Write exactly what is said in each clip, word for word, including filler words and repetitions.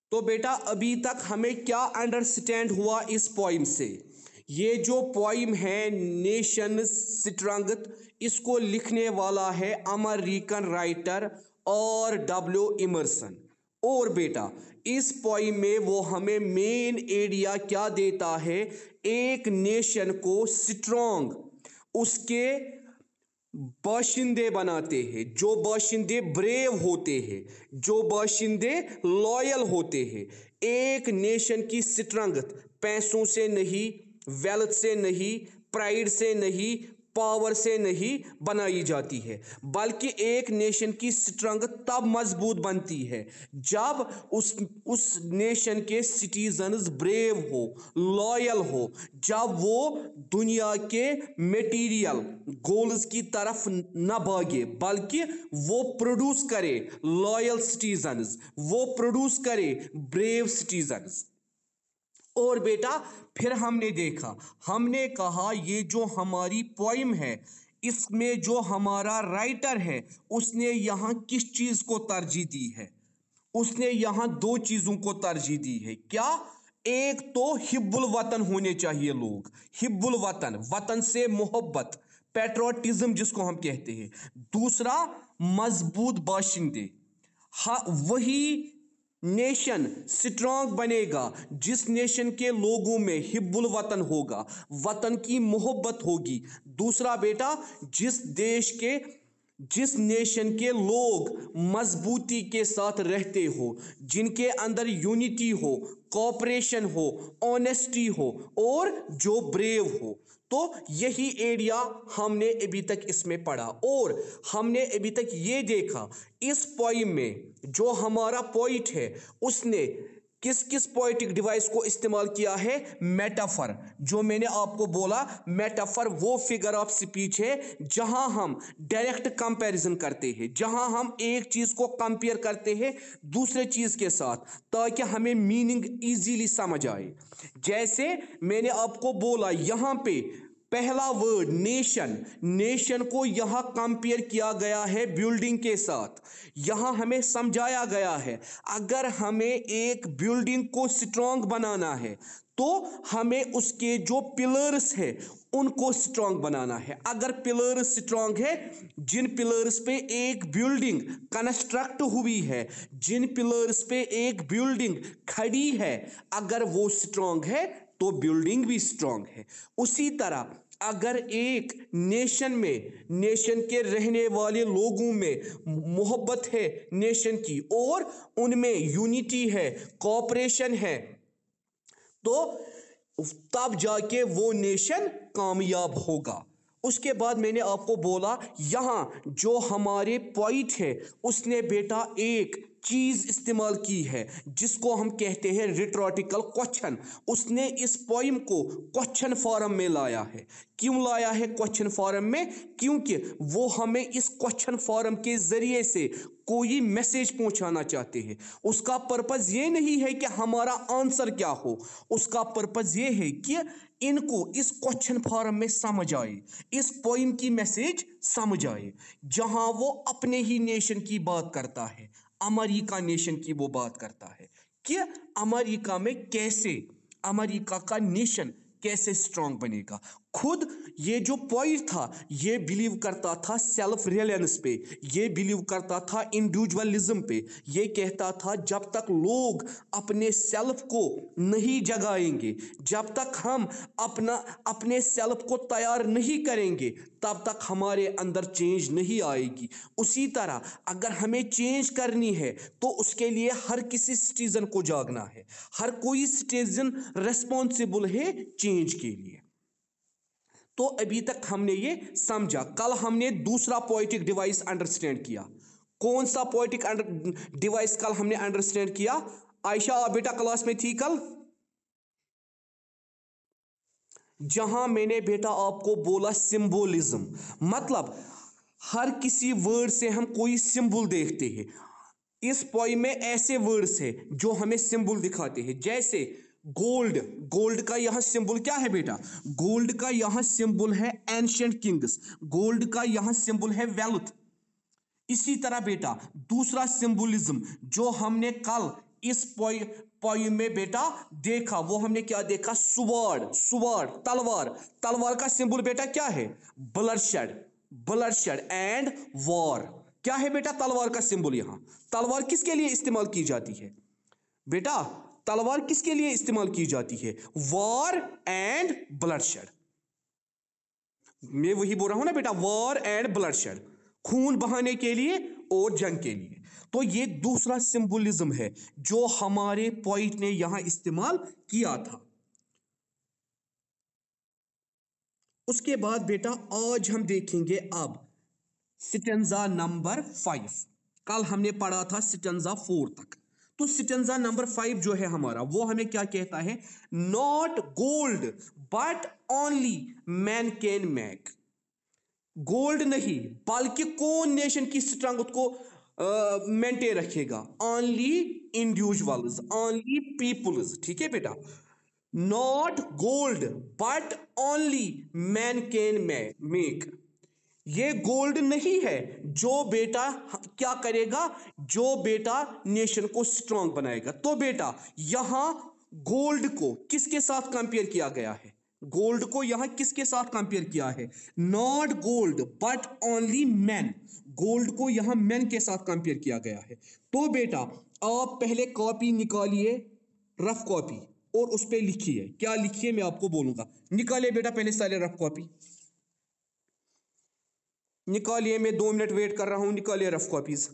तो बेटा अभी तक हमें क्या अंडरस्टैंड हुआ इस पोइम से? ये जो पोइम है नेशन स्ट्रेंथ, इसको लिखने वाला है American writer R W Emerson. और बेटा इस पोइम में वो हमें मेन एरिया क्या देता है? एक नेशन को स्ट्रॉन्ग, उसके बाशिंदे बनाते हैं, जो बाशिंदे ब्रेव होते हैं, जो बाशिंदे लॉयल होते हैं। एक नेशन की स्ट्रेंथ पैसों से नहीं, वेल्थ से नहीं, प्राइड से नहीं, पावर से नहीं बनाई जाती है, बल्कि एक नेशन की स्ट्रेंथ तब मजबूत बनती है जब उस उस नेशन के सिटीजन्स ब्रेव हो, लॉयल हो, जब वो दुनिया के मटेरियल गोल्स की तरफ न भागे, बल्कि वो प्रोड्यूस करे लॉयल सिटीजन्स, वो प्रोड्यूस करे ब्रेव सिटीजन्स। और बेटा फिर हमने देखा, हमने कहा ये जो हमारी पोइम है, इसमें जो हमारा राइटर है उसने यहाँ किस चीज को तरजीह दी है? उसने यहाँ दो चीजों को तरजीह दी है। क्या? एक तो हिब्बुल वतन होने चाहिए लोग, हिब्बुल वतन, वतन से मोहब्बत, पेट्रोटिज्म जिसको हम कहते हैं। दूसरा मजबूत बाशिंदे। हाँ, वही नेशन स्ट्रांग बनेगा जिस नेशन के लोगों में हिब्बुल वतन होगा, वतन की मोहब्बत होगी। दूसरा बेटा, जिस देश के, जिस नेशन के लोग मजबूती के साथ रहते हो, जिनके अंदर यूनिटी हो, कोऑपरेशन हो, ऑनेस्टी हो, और जो ब्रेव हो। तो यही एरिया हमने अभी तक इसमें पढ़ा। और हमने अभी तक ये देखा इस पोइम में जो हमारा पोइट है उसने किस किस पोएटिक डिवाइस को इस्तेमाल किया है? मेटाफर। जो मैंने आपको बोला, मेटाफर वो फिगर ऑफ स्पीच है जहां हम डायरेक्ट कंपैरिजन करते हैं, जहां हम एक चीज को कंपेयर करते हैं दूसरे चीज के साथ, ताकि हमें मीनिंग इजीली समझ आए। जैसे मैंने आपको बोला, यहां पे पहला वर्ड नेशन, नेशन को यहां कंपेयर किया गया है बिल्डिंग के साथ। यहां हमें समझाया गया है अगर हमें एक बिल्डिंग को स्ट्रांग बनाना है तो हमें उसके जो पिलर्स है उनको स्ट्रांग बनाना है। अगर पिलर्स स्ट्रांग है, जिन पिलर्स पे एक बिल्डिंग कंस्ट्रक्ट हुई है, जिन पिलर्स पे एक बिल्डिंग खड़ी है, अगर वो स्ट्रांग है तो बिल्डिंग भी स्ट्रांग है। उसी तरह अगर एक नेशन में, नेशन के रहने वाले लोगों में मोहब्बत है नेशन की, और उनमें यूनिटी है, कोऑपरेशन है, तो तब जाके वो नेशन कामयाब होगा। उसके बाद मैंने आपको बोला, यहां जो हमारे पॉइंट है उसने बेटा एक चीज इस्तेमाल की है जिसको हम कहते हैं रिटोरिकल क्वेश्चन। उसने इस पोइम को क्वेश्चन फॉर्म में लाया है। क्यों लाया है क्वेश्चन फॉर्म में? क्योंकि वो हमें इस क्वेश्चन फॉर्म के जरिए से कोई मैसेज पहुंचाना चाहते हैं। उसका पर्पस ये नहीं है कि हमारा आंसर क्या हो, उसका पर्पस ये है कि इनको इस क्वेश्चन फॉर्म में समझ आए, इस पोइम की मैसेज समझ आए। जहां वो अपने ही नेशन की बात करता है, अमेरिका नेशन की वो बात करता है कि अमेरिका में कैसे, अमेरिका का नेशन कैसे स्ट्रांग बनेगा। खुद ये जो पॉइंट था ये बिलीव करता था सेल्फ रिलायंस पे, ये बिलीव करता था इंडिविजुअलिज्म पे। ये कहता था जब तक लोग अपने सेल्फ को नहीं जगाएंगे, जब तक हम अपना अपने सेल्फ को तैयार नहीं करेंगे, तब तक हमारे अंदर चेंज नहीं आएगी। उसी तरह अगर हमें चेंज करनी है तो उसके लिए हर किसी सिटीजन को जागना है, हर कोई सिटीजन रिस्पॉन्सिबल है चेंज के लिए। तो अभी तक हमने ये समझा। कल हमने दूसरा पोएटिक डिवाइस अंडरस्टैंड किया। कौन सा पोएटिक डिवाइस कल हमने अंडरस्टैंड किया? आयशा, आप बेटा क्लास में थी कल? जहां मैंने बेटा आपको बोला सिंबोलिज्म, मतलब हर किसी वर्ड से हम कोई सिंबल देखते हैं। इस पोइम में ऐसे वर्ड्स है जो हमें सिंबल दिखाते हैं, जैसे गोल्ड। गोल्ड का यहां सिंबल क्या है बेटा? गोल्ड का यहां सिंबल है एंशिएंट किंग्स। गोल्ड का यहां सिंबल है वेल्थ। इसी तरह बेटा दूसरा सिंबलिज्म जो हमने कल इस पोइम में बेटा देखा, वो हमने क्या देखा, सुवर्ड, सुवर्ड तलवार, तलवार का सिंबल बेटा क्या है, ब्लडशेड, ब्लडशेड एंड वॉर। क्या है बेटा तलवार का सिंबल, यहां तलवार किसके लिए इस्तेमाल की जाती है बेटा, तलवार किसके लिए इस्तेमाल की जाती है, वॉर एंड ब्लडशेड। मैं वही बोल रहा हूं ना बेटा, वॉर एंड ब्लडशेड, खून बहाने के लिए और जंग के लिए। तो ये दूसरा सिंबलिज्म है जो हमारे पोइट ने यहां इस्तेमाल किया था। उसके बाद बेटा आज हम देखेंगे अब स्टेंजा नंबर फाइव। कल हमने पढ़ा था स्टेंजा फोर तक। तो स्टेंजा नंबर फाइव जो है हमारा, वो हमें क्या कहता है, not gold but only man can make. Gold नहीं बल्कि कौन नेशन की स्ट्रेंथ को मेंटेन uh, रखेगा, ओनली इंडिविजुअल्स, ओनली पीपुल्स। ठीक है बेटा, not gold but only man can make. ये गोल्ड नहीं है जो बेटा क्या करेगा, जो बेटा नेशन को स्ट्रांग बनाएगा। तो बेटा यहां गोल्ड को किसके साथ कंपेयर किया गया है, गोल्ड को यहां किसके साथ कंपेयर किया है, not gold but only man, gold को यहां मैन के साथ कंपेयर किया गया है। तो बेटा आप पहले कॉपी निकालिए, रफ कॉपी, और उस पर लिखिए, क्या लिखिए मैं आपको बोलूंगा। निकालिए बेटा पहले सारे रफ कॉपी निकालिए, मैं दो मिनट वेट कर रहा हूं, निकालिए रफ कॉपीज।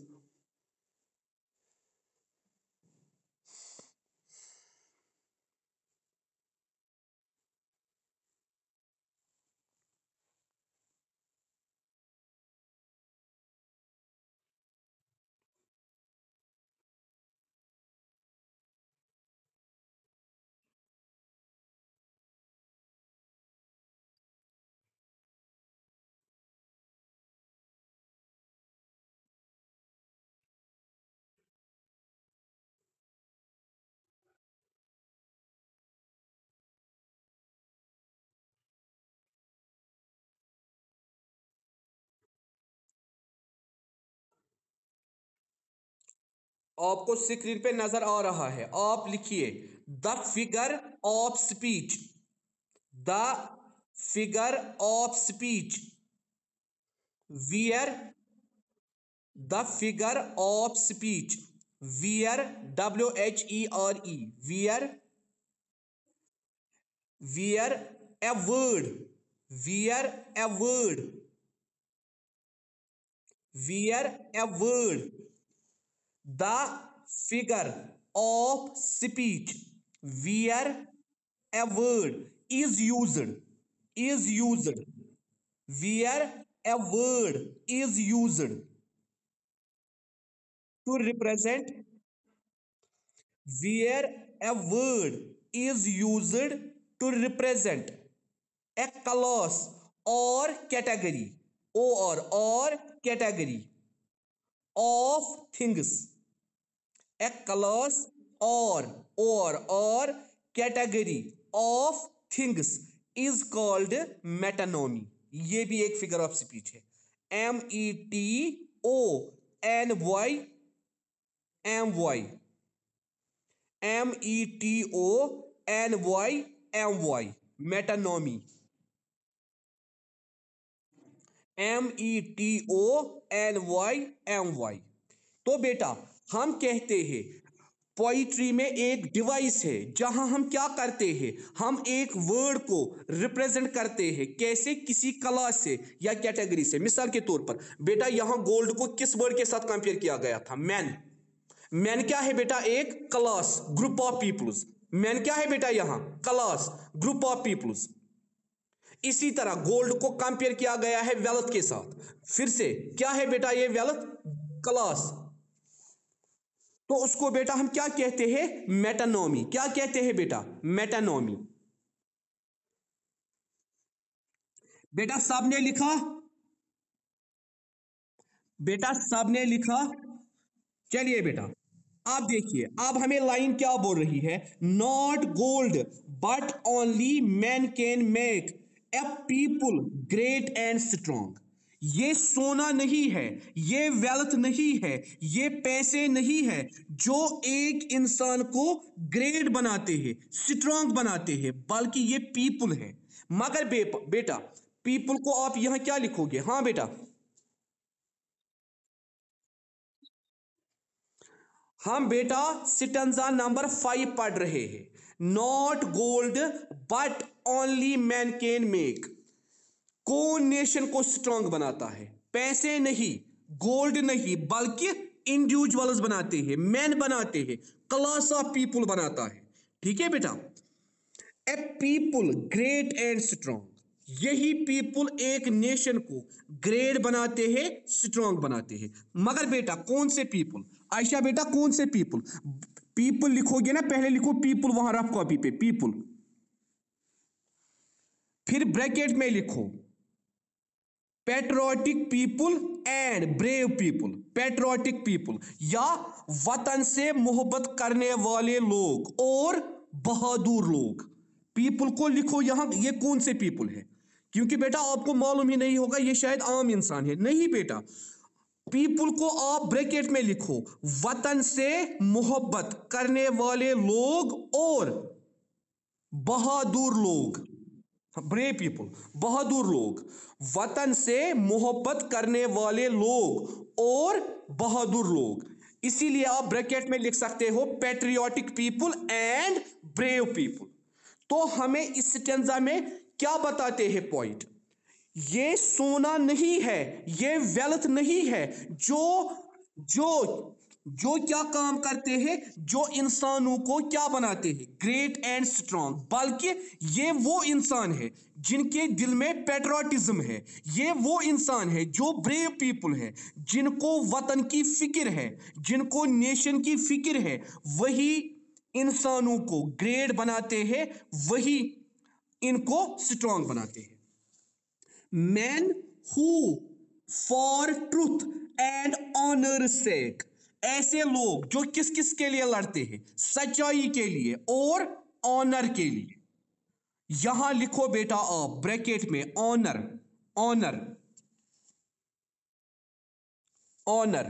आपको स्क्रीन पे नजर आ रहा है, आप लिखिए the figure of speech, the figure of speech where, the figure of speech where, W H E R E, where, where a word, where a word, where a word, the figure of speech where a word is used, is used, where a word is used to represent, where a word is used to represent a class or category, or or category of things, a class or or or category of things is called metonymy। ये भी एक figure of speech है, M E T O N Y, M Y, M E T O N Y, M Y, metonymy, M E T O N Y, M Y. तो बेटा हम कहते हैं poetry में एक डिवाइस है जहां हम क्या करते हैं, हम एक वर्ड को रिप्रेजेंट करते हैं, कैसे, किसी कला से या कैटेगरी से। मिसाल के तौर पर बेटा यहां गोल्ड को किस वर्ड के साथ कंपेयर किया गया था, मैन। मैन क्या है बेटा, एक class, group of peoples. Man क्या है बेटा यहां, क्लास, ग्रुप ऑफ पीपुल्स। इसी तरह गोल्ड को कंपेयर किया गया है वेल्थ के साथ। फिर से क्या है बेटा ये वेल्थ, क्लास। तो उसको बेटा हम क्या कहते हैं, मेटानोमी। क्या कहते हैं बेटा, मेटानोमी। बेटा सबने लिखा, बेटा सबने लिखा। चलिए बेटा आप देखिए, अब हमें लाइन क्या बोल रही है, not gold but only man can make a people great and strong. ये सोना नहीं है, ये वेल्थ नहीं है, ये पैसे नहीं है जो एक इंसान को ग्रेट बनाते हैं, स्ट्रांग बनाते हैं, बल्कि ये पीपल है। मगर बे, बेटा पीपल को आप यहां क्या लिखोगे? हाँ बेटा, हम बेटा सिटंजा नंबर फाइव पढ़ रहे हैं। Not gold but only man can make. कौन नेशन को स्ट्रांग बनाता है? पैसे नहीं, गोल्ड नहीं, बल्कि इंडिविजुअल्स बनाते हैं, मैन बनाते हैं, क्लास ऑफ पीपल बनाता है। ठीक है बेटा, a people great and strong. यही पीपुल एक नेशन को ग्रेट बनाते हैं, स्ट्रांग बनाते हैं। मगर बेटा कौन से पीपुल? आयशा बेटा कौन से पीपुल? पीपुल लिखोगे ना, पहले लिखो पीपुल वहां रफ कॉपी पे पीपुल, फिर ब्रैकेट में लिखो patriotic people and brave people. Patriotic people या वतन से मोहब्बत करने वाले लोग और बहादुर लोग। पीपुल को लिखो यहां, ये कौन से पीपुल है? क्योंकि बेटा आपको मालूम ही नहीं होगा, ये शायद आम इंसान है। नहीं बेटा, पीपुल को आप ब्रैकेट में लिखो वतन से मोहब्बत करने वाले लोग और बहादुर लोग। ब्रेव पीपल, बहादुर लोग, वतन से मोहब्बत करने वाले लोग और बहादुर लोग। इसीलिए आप ब्रैकेट में लिख सकते हो patriotic people and brave people. तो हमें इस स्टेंजा में क्या बताते हैं पॉइंट? ये सोना नहीं है, ये वेल्थ नहीं है जो जो जो क्या काम करते हैं, जो इंसानों को क्या बनाते हैं, ग्रेट एंड स्ट्रांग, बल्कि ये वो इंसान है जिनके दिल में पेट्रोटिज्म है। ये वो इंसान है जो ब्रेव पीपल है, जिनको वतन की फिक्र है, जिनको नेशन की फिक्र है। वही इंसानों को ग्रेट बनाते हैं, वही इनको स्ट्रांग बनाते हैं। Man who for truth and honour sake. ऐसे लोग जो किस किस के लिए लड़ते हैं? सच्चाई के लिए और ऑनर के लिए। यहां लिखो बेटा आप ब्रैकेट में honour, honour, honour,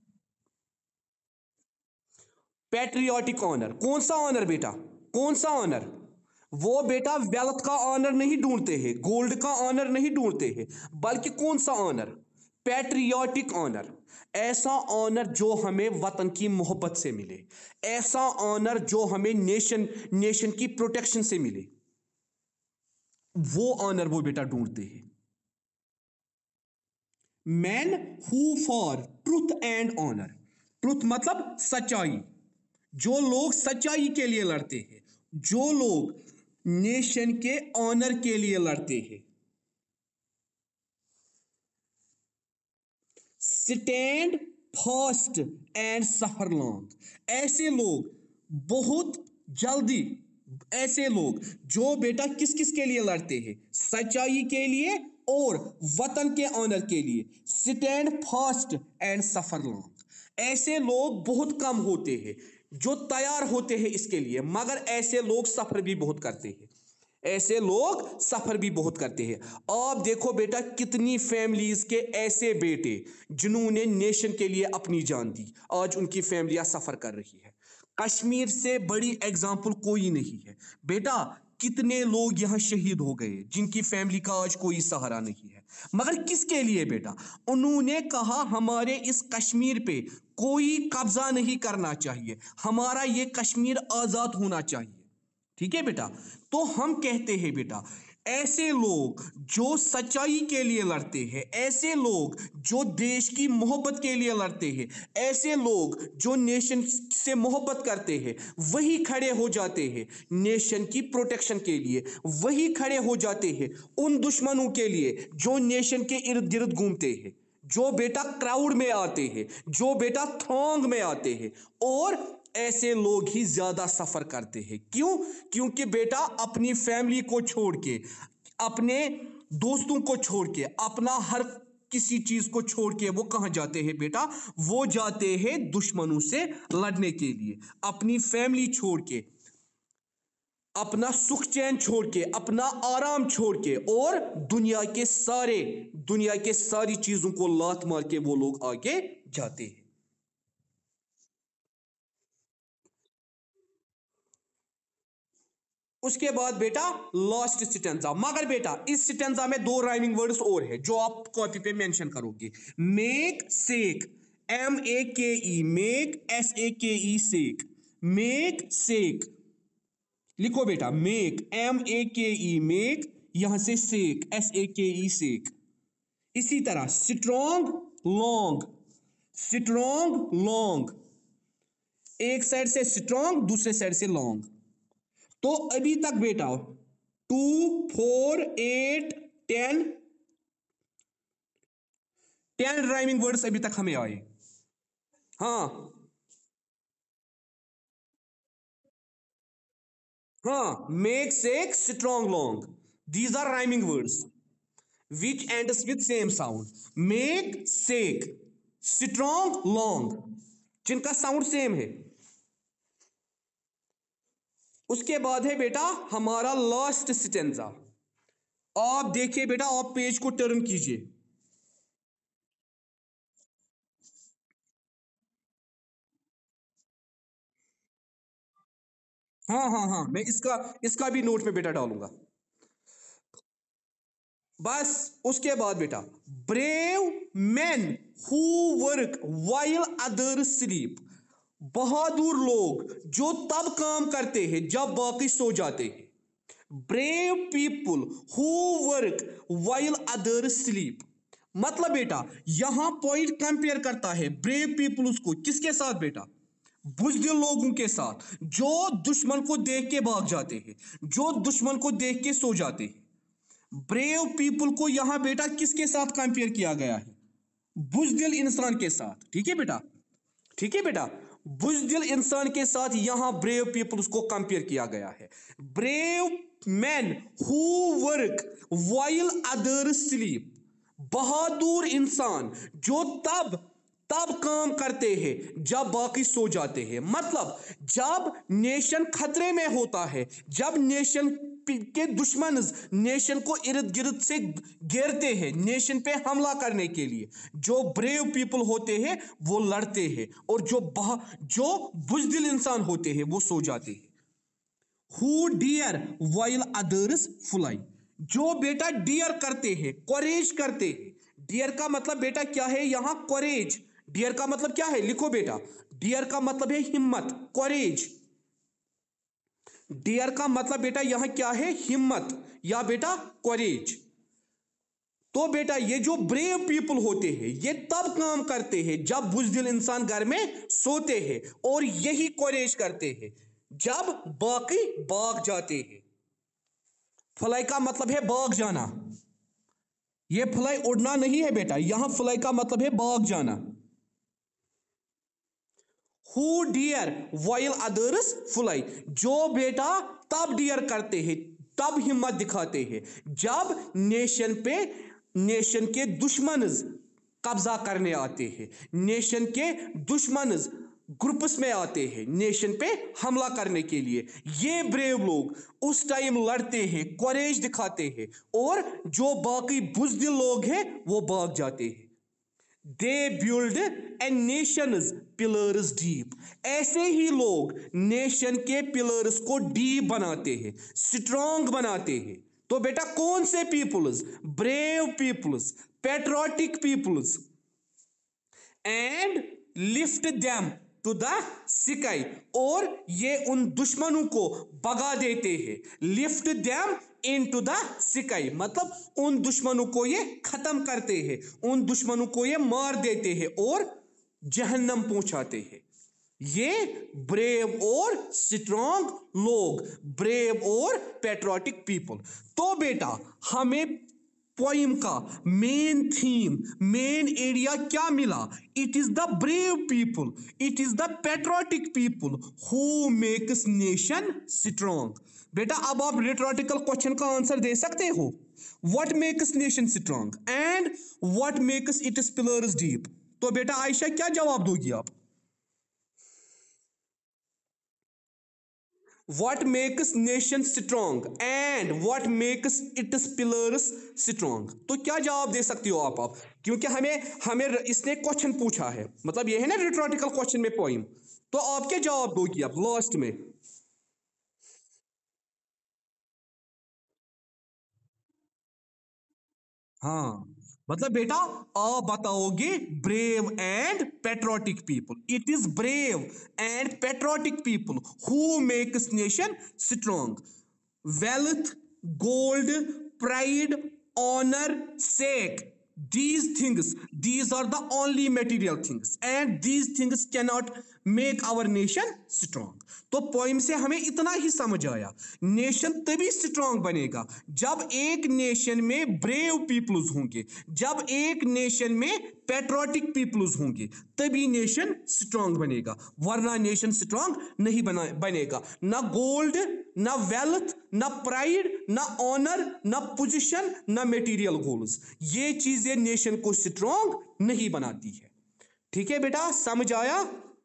patriotic honour. कौन सा ऑनर बेटा? कौन सा ऑनर? वो बेटा वेल्थ का ऑनर नहीं ढूंढते हैं, गोल्ड का ऑनर नहीं ढूंढते हैं, बल्कि कौन सा ऑनर? Patriotic honour. ऐसा ऑनर जो हमें वतन की मोहब्बत से मिले, ऐसा ऑनर जो हमें नेशन नेशन की प्रोटेक्शन से मिले, वो ऑनर वो बेटा ढूंढते हैं। Man who for truth and honour. Truth मतलब सच्चाई, जो लोग सच्चाई के लिए लड़ते हैं, जो लोग नेशन के ऑनर के लिए लड़ते हैं। Stand fast and suffer long. ऐसे लोग बहुत जल्दी, ऐसे लोग जो बेटा किस किस के लिए लड़ते हैं? सच्चाई के लिए और वतन के ऑनर के लिए। Stand fast and suffer long. ऐसे लोग बहुत कम होते हैं जो तैयार होते हैं इसके लिए, मगर ऐसे लोग सफर भी बहुत करते हैं, ऐसे लोग सफर भी बहुत करते हैं। आप देखो बेटा कितनी फैमिलीज के ऐसे बेटे जिन्होंने नेशन के लिए अपनी जान दी, आज उनकी फैमिलियां सफर कर रही है। कश्मीर से बड़ी एग्जाम्पल कोई नहीं है बेटा। कितने लोग यहां शहीद हो गए जिनकी फैमिली का आज कोई सहारा नहीं है, मगर किसके लिए बेटा? उन्होंने कहा हमारे इस कश्मीर पे कोई कब्जा नहीं करना चाहिए, हमारा ये कश्मीर आजाद होना चाहिए। ठीक है बेटा, तो हम कहते हैं बेटा ऐसे लोग जो सच्चाई के लिए लड़ते हैं, ऐसे लोग जो देश की मोहब्बत के लिए लड़ते हैं, ऐसे लोग जो नेशन से मोहब्बत करते हैं, वही खड़े हो जाते हैं नेशन की प्रोटेक्शन के लिए, वही खड़े हो जाते हैं उन दुश्मनों के लिए जो नेशन के इर्द गिर्द घूमते हैं, जो बेटा क्राउड में आते हैं, जो बेटा थ्रॉन्ग में आते हैं। और ऐसे लोग ही ज्यादा सफर करते हैं। क्यों? क्योंकि बेटा अपनी फैमिली को छोड़ के, अपने दोस्तों को छोड़ के, अपना हर किसी चीज को छोड़ के वो कहां जाते हैं बेटा? वो जाते हैं दुश्मनों से लड़ने के लिए। अपनी फैमिली छोड़ के, अपना सुख चैन छोड़ के, अपना आराम छोड़ के, और दुनिया के सारे दुनिया के सारी चीजों को लात मार के वो लोग आगे जाते हैं। उसके बाद बेटा लास्ट स्टेंजा। मगर बेटा इस स्टेंजा में दो राइमिंग वर्ड्स और है जो आप कॉपी पे मेंशन करोगे। मेक सेक, एम ए के ई, मेक एस ए के ई, सेक, मेक सेक। लिखो बेटा, मेक एम ए के ई, मेक, यहां से सेक एस ए के ई, सेक। इसी तरह स्ट्रॉन्ग लॉन्ग, स्ट्रॉन्ग लॉन्ग, एक साइड से स्ट्रॉन्ग, दूसरे साइड से लॉन्ग। तो अभी तक बेटा two, four, eight, ten, ten rhyming words अभी तक हमें आए। हाँ हाँ, make sake strong long, these are rhyming words which ends with same sound. Make, sake, strong, long, जिनका साउंड सेम है। उसके बाद है बेटा हमारा लास्ट स्टेंजा। आप देखिए बेटा, आप पेज को टर्न कीजिए। हाँ हाँ हाँ, मैं इसका इसका भी नोट में बेटा डालूंगा। बस उसके बाद बेटा, brave man who work while other sleep, बहादुर लोग जो तब काम करते हैं जब बाकी सो जाते हैं। Brave people who work while other sleep, मतलब बेटा यहां पॉइंट कंपेयर करता है ब्रेव पीपुल्स को किसके साथ बेटा? बुज़दिल लोगों के साथ, जो दुश्मन को देख के भाग जाते हैं, जो दुश्मन को देख के सो जाते हैं। ब्रेव पीपल को यहां बेटा किसके साथ कंपेयर किया गया है? बुज़दिल इंसान के साथ। ठीक है बेटा, ठीक है बेटा, बुज़दिल इंसान के साथ यहां ब्रेव पीपल्स को कंपेयर किया गया है। Brave man who work while other sleep, बहादुर इंसान जो तब तब काम करते हैं जब बाकी सो जाते हैं। मतलब जब नेशन खतरे में होता है, जब नेशन के दुश्मन नेशन को इर्द गिर्द से घेरते हैं नेशन पे हमला करने के लिए, जो ब्रेव पीपल होते हैं वो लड़ते हैं, और जो बहा जो बुज़दिल इंसान होते हैं वो सो जाते हैं। Who dare while others fly, जो बेटा डियर करते हैं, कोरेज करते हैं। डियर का मतलब बेटा क्या है यहां? कोरेज। डियर का मतलब क्या है? लिखो बेटा, डियर का मतलब है हिम्मत, कोरेज। डियर का मतलब बेटा यहां क्या है? हिम्मत या बेटा कोरेज। तो बेटा ये जो ब्रेव पीपल होते हैं ये तब काम करते हैं जब बुज़दिल इंसान घर में सोते हैं, और यही कोरेज करते हैं जब बाकी भाग जाते हैं। फ्लाई का मतलब है भाग जाना, ये फ्लाई उड़ना नहीं है बेटा, यहां फ्लाई का मतलब है भाग जाना। Who dare while others fly, जो बेटा तब डियर करते हैं, तब हिम्मत दिखाते हैं जब नेशन पे नेशन के दुश्मन कब्जा करने आते हैं, नेशन के दुश्मन ग्रुप्स में आते हैं नेशन पे हमला करने के लिए। ये ब्रेव लोग उस टाइम लड़ते हैं, कोरेज दिखाते हैं, और जो बाकी बुज़दिल लोग हैं वो भाग जाते हैं। They build a nation's pillars deep, ऐसे ही लोग नेशन के पिलर्स को डीप बनाते हैं, स्ट्रॉन्ग बनाते हैं। तो बेटा कौन से peoples? Brave peoples, patriotic peoples, and lift them to the sky, और ये उन दुश्मनों को भगा देते हैं। Lift them into the sky, मतलब उन दुश्मनों को ये खत्म करते हैं, उन दुश्मनों को ये मार देते हैं और जहन्नम पहुंचाते हैं। ये ब्रेव और स्ट्रॉन्ग लोग, ब्रेव और पेट्रोटिक पीपल। तो बेटा हमें पोइम का मेन थीम, मेन एरिया क्या मिला? It is the brave people, it is the patriotic people who makes nation strong. बेटा अब आप रिटोरिकल क्वेश्चन का आंसर दे सकते हो। What makes nation strong and what makes it pillars deep? तो बेटा आयशा क्या जवाब दोगी आप? what makes nation strong and what makes its pillars strong। तो क्या जवाब दे सकती हो आप आप क्योंकि हमें हमें इसने क्वेश्चन पूछा है, मतलब ये है ना रिटोरिकल क्वेश्चन में पोइम, तो आप क्या जवाब दोगी आप लास्ट में। हाँ, मतलब बेटा आप बताओगे brave and patriotic people. It is brave and patriotic people who makes nation strong. wealth, gold, pride, honor, sake, these things, these are the only material things and these things cannot make our nation strong। तो poem से हमें इतना ही समझ आया, nation तभी strong बनेगा जब एक नेशन में ब्रेव पीपल्स होंगे, जब एक नेशन में पेट्रोटिक पीपल्स होंगे, तभी नेशन स्ट्रांग बनेगा, वरना नेशन स्ट्रांग नहीं बना बनेगा। ना गोल्ड, ना वेल्थ, ना प्राइड, ना ऑनर, ना पोजीशन, ना मटेरियल गोल्स, ये चीजें नेशन को स्ट्रांग नहीं बनाती है। ठीक है बेटा, समझ आया।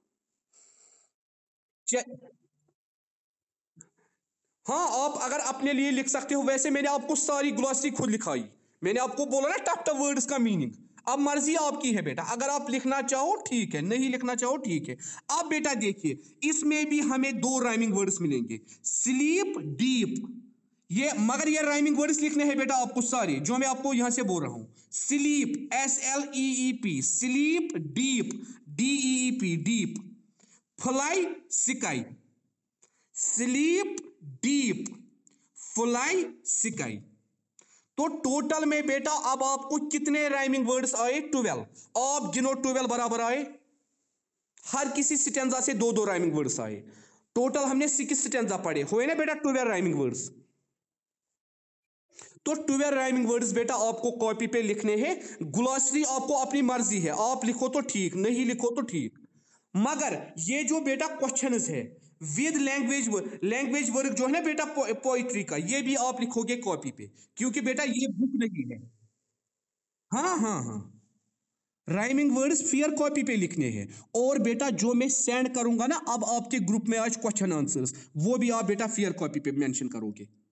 हाँ, आप अगर अपने लिए लिख सकते हो, वैसे मैंने आपको सारी ग्लॉसरी खुद लिखाई, मैंने आपको बोला ना टफ टफ वर्ड्स का मीनिंग। अब मर्जी आपकी है बेटा, अगर आप लिखना चाहो ठीक है, नहीं लिखना चाहो ठीक है। अब बेटा देखिए, इसमें भी हमें दो राइमिंग वर्ड्स मिलेंगे, स्लीप डीप, ये मगर ये राइमिंग वर्ड्स लिखने हैं बेटा आपको सारे, जो मैं आपको यहां से बोल रहा हूं। Sleep, S L E E P, sleep deep, D E E P, deep. Fly, sky, sleep deep, fly sky. तो टोटल में बेटा अब आपको कितने राइमिंग वर्ड्स आए, ट्वेल्व। आप गिनो, ट्वेल्व बराबर आए, हर किसी स्टेंजा से दो दो राइमिंग वर्ड्स आए। टोटल हमने सिक्स स्टेंजा पढ़े हुए ना बेटा, ट्वेल्व राइमिंग वर्ड्स। तो ट्वेल्व राइमिंग वर्ड्स बेटा आपको कॉपी पे लिखने हैं। ग्लॉसरी आपको अपनी मर्जी है, आप लिखो तो ठीक, नहीं लिखो तो ठीक। मगर ये जो बेटा क्वेश्चंस है विद लैंग्वेज लैंग्वेज वर्क जो है ना बेटा पोइट्री का, ये भी आप लिखोगे कॉपी पे, क्योंकि बेटा ये बुक नहीं है। हाँ हाँ हाँ, राइमिंग वर्ड्स फियर कॉपी पे लिखने हैं। और बेटा जो मैं सेंड करूंगा ना अब आपके ग्रुप में आज क्वेश्चन आंसर्स, वो भी आप बेटा फियर कॉपी पे मेंशन करोगे।